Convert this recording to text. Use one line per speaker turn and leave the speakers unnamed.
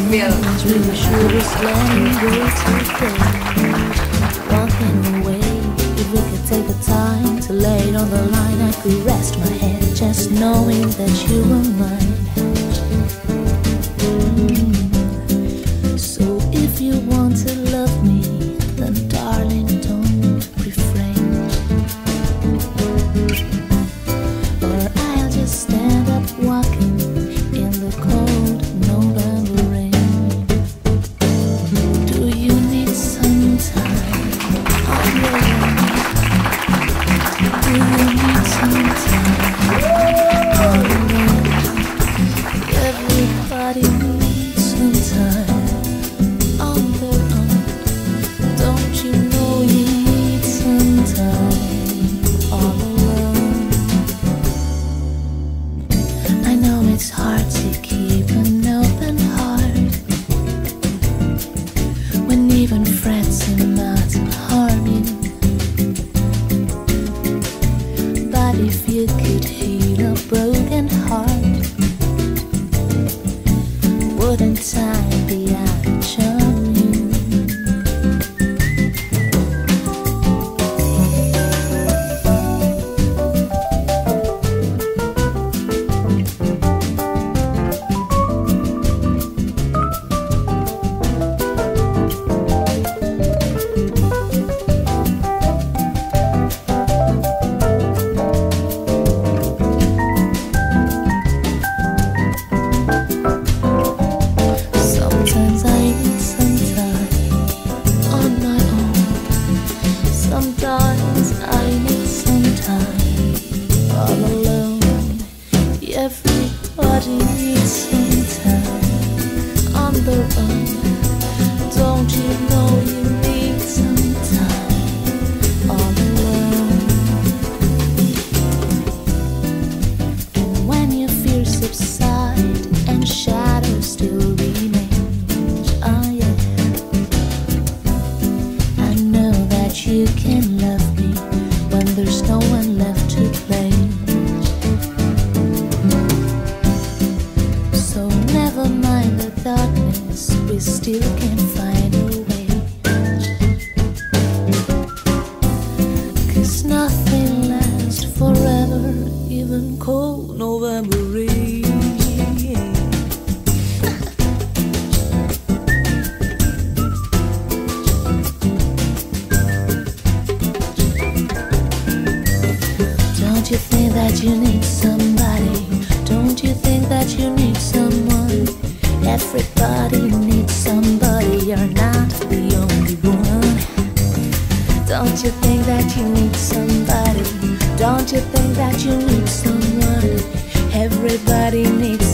miedo.
We should just let me go today. Walking away, if we could take the time to lay it on the line, I could rest my head just knowing that you were mine. So if you want to love me, then darling, don't refrain, or I'll just stand up walking in the cold November rain. Do you need some time on your own? Do you need some time on your own? Everybody needs some time on their own. Don't you know you need some time all alone? I know it's hard to keep an open heart when even friends seem not to harm you. But if you could heal a broken heart, wouldn't time be out of charm you? Sometimes I need some time on my own. Sometimes I need some time all alone. Everybody needs some time on their own. Don't you know you need some time all alone? And when your fears subside and shadows still remain, oh yeah, I know that you can love me when there's no one left to blame. So never mind the darkness, we still can find a way. 'Cause nothing lasts forever, even cold November rain. Don't you think that you need somebody? Don't you think that you need someone? Everybody needs somebody, you're not the only one. Don't you think that you need somebody? Don't you think that you need someone? Everybody needs